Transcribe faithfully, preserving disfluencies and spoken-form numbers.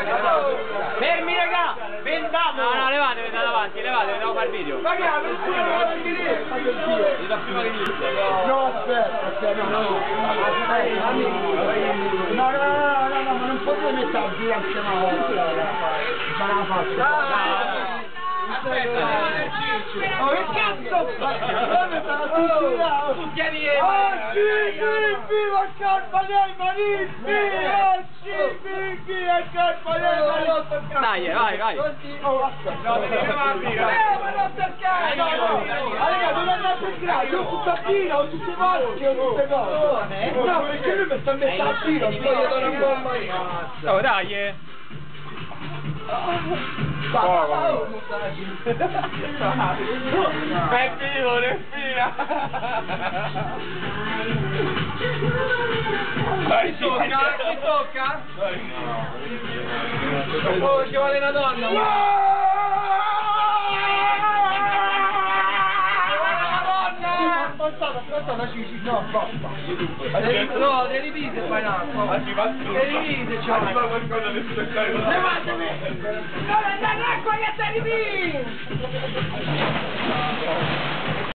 Fermi raga! Vendiamo! No, no, levatevi da davanti, levatevi, devo fare il video. Ma che ha? Non si può finire! Io da prima che inizia. No, aspetta, aspetta, no, no. Aspetta, no, no, no, no, no, ma non potete mettere a giro anche una volta. Ma la faccio. Aspetta, oh, che cazzo fai? tu tieni le oh sì, sì, viva il Carpanel Marissi! Oh sì, sì, viva il Carpanel Marissi! Dai, vai, vai! Oh, aspetta! No, devi aprire! Eh, ma non perché! No, no! Raga, dove andate a entrare? Io tutto a giro, ho tutte macchine, ho tutte cose! No, perché lui mi sta mettendo a giro, mi voglio dare una bomba di cazzo! Oh, dai! È vivo, respira! Vai, chi tocca? Chi tocca? Oh, ci vuole una donna! Aspetta, aspetta, ci ci no, basta. No, te li vide poi no. Te li vide, c'è qualcosa di spettacolo. Levatemi! Non andare acqua che te li vide!